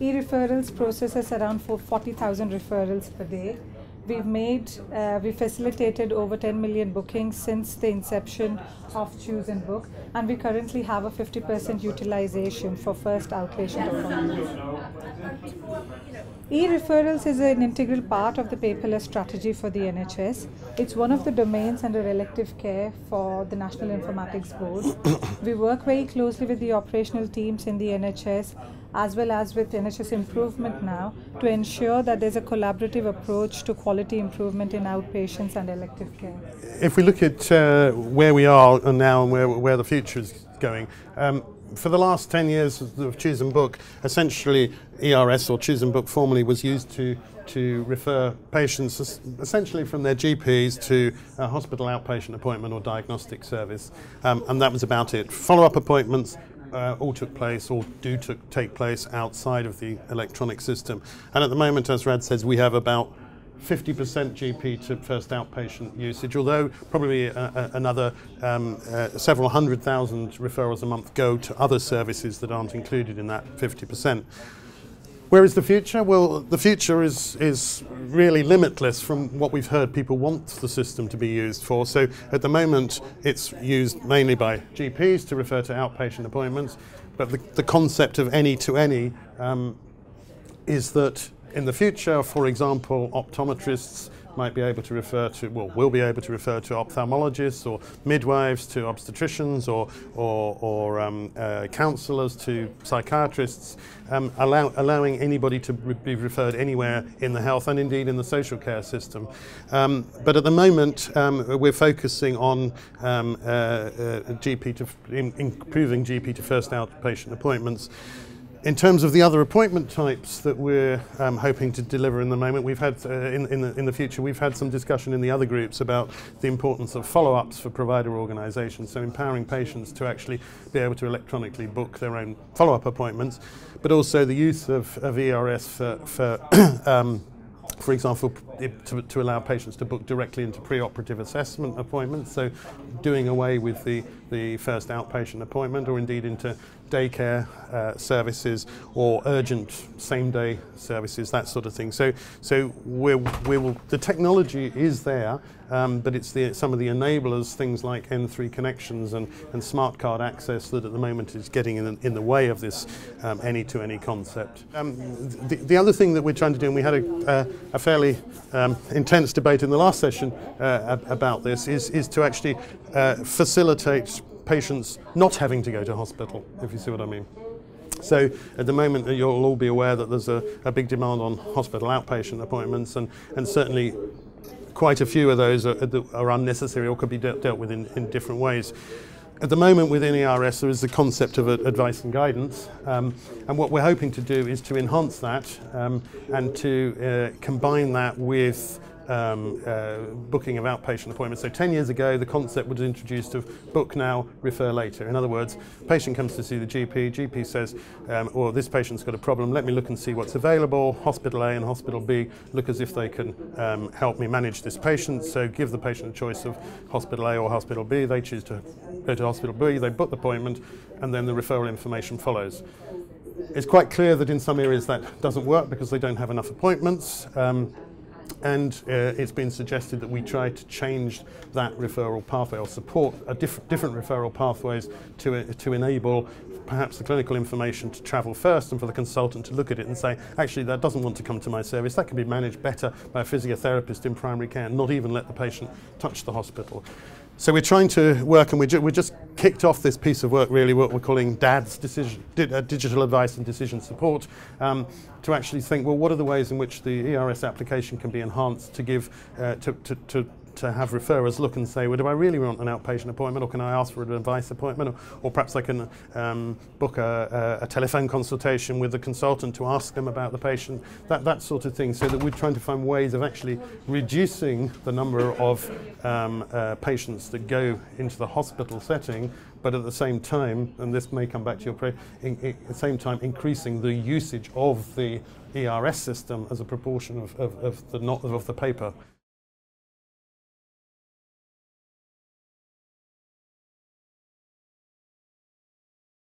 E-referrals processes around 40,000 referrals per day. We facilitated over 10 million bookings since the inception of Choose and Book, and we currently have a 50% utilization for first outpatient appointments. E-referrals is an integral part of the paperless strategy for the NHS. It's one of the domains under elective care for the National Informatics Board. We work very closely with the operational teams in the NHS as well as with NHS Improvement Now to ensure that there's a collaborative approach to quality improvement in outpatients and elective care. If we look at where we are now and where the future is going, for the last 10 years of Choose and Book, essentially ERS, or Choose and Book formerly, was used to refer patients essentially from their GPs to a hospital outpatient appointment or diagnostic service, and that was about it. Follow-up appointments all took place or take place outside of the electronic system, and at the moment, as Rad says, we have about 50% GP to first outpatient usage, although probably another several 100,000 referrals a month go to other services that aren't included in that 50%. Where is the future? Well, the future is really limitless from what we've heard people want the system to be used for. So at the moment, it's used mainly by GPs to refer to outpatient appointments, but the concept of any-to-any is that in the future, for example, optometrists might be able to refer to, well, will be able to refer to ophthalmologists, or midwives to obstetricians, or counsellors to psychiatrists, allowing anybody to be referred anywhere in the health and indeed in the social care system. But at the moment, we're focusing on improving GP to first outpatient appointments. In terms of the other appointment types that we're hoping to deliver in the moment, we've had in the future, we've had some discussion in the other groups about the importance of follow-ups for provider organisations, so empowering patients to actually be able to electronically book their own follow-up appointments, but also the use of ERS for example, to allow patients to book directly into pre-operative assessment appointments, so doing away with the first outpatient appointment, or indeed into daycare services or urgent same-day services, that sort of thing. So the technology is there, but it's some of the enablers, things like N3 connections and smart card access, that at the moment is getting in the way of this any-to-any concept. The other thing that we're trying to do, and we had a fairly intense debate in the last session about this, is to actually facilitate patients not having to go to hospital, if you see what I mean. So at the moment, you'll all be aware that there's a big demand on hospital outpatient appointments, and certainly quite a few of those are unnecessary or could be dealt with in different ways. At the moment within ERS there is the concept of advice and guidance, and what we're hoping to do is to enhance that and to combine that with booking of outpatient appointments. So 10 years ago the concept was introduced of book now, refer later. In other words, patient comes to see the GP says, well, this patient's got a problem, let me look and see what's available. Hospital A and Hospital B look as if they can help me manage this patient, so give the patient a choice of Hospital A or Hospital B. They choose to go to Hospital B, they book the appointment, and then the referral information follows. It's quite clear that in some areas that doesn't work because they don't have enough appointments. And it's been suggested that we try to change that referral pathway, or support different referral pathways to enable perhaps the clinical information to travel first, and for the consultant to look at it and say, actually that doesn't want to come to my service, that can be managed better by a physiotherapist in primary care, and not even let the patient touch the hospital. So we're trying to work, and we just kicked off this piece of work, really, what we're calling DADS, Digital Advice and Decision Support, to actually think, well, what are the ways in which the ERS application can be enhanced to give, to have referrers look and say, well, do I really want an outpatient appointment, or can I ask for an advice appointment, or perhaps I can book a telephone consultation with the consultant to ask them about the patient, that sort of thing, so that we're trying to find ways of actually reducing the number of patients that go into the hospital setting, but at the same time, and this may come back to your prayer, at the same time increasing the usage of the ERS system as a proportion of the paper.